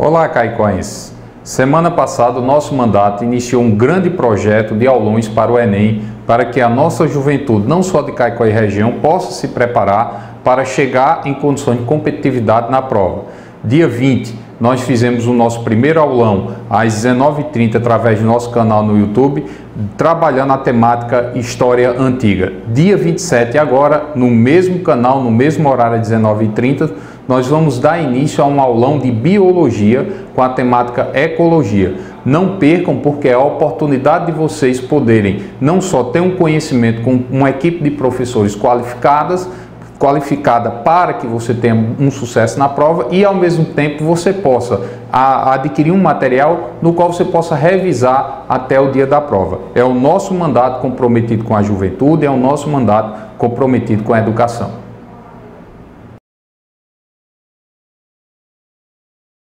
Olá, caicoenses! Semana passada, o nosso mandato iniciou um grande projeto de aulões para o Enem, para que a nossa juventude, não só de Caicó e região, possa se preparar para chegar em condições de competitividade na prova. Dia 20, nós fizemos o nosso primeiro aulão às 19h30 através do nosso canal no YouTube, trabalhando a temática História Antiga. Dia 27 agora, no mesmo canal, no mesmo horário às 19h30, nós vamos dar início a um aulão de Biologia com a temática Ecologia. Não percam, porque é a oportunidade de vocês poderem não só ter um conhecimento com uma equipe de professores qualificada para que você tenha um sucesso na prova e, ao mesmo tempo, você possa adquirir um material no qual você possa revisar até o dia da prova. É o nosso mandato comprometido com a juventude, é o nosso mandato comprometido com a educação.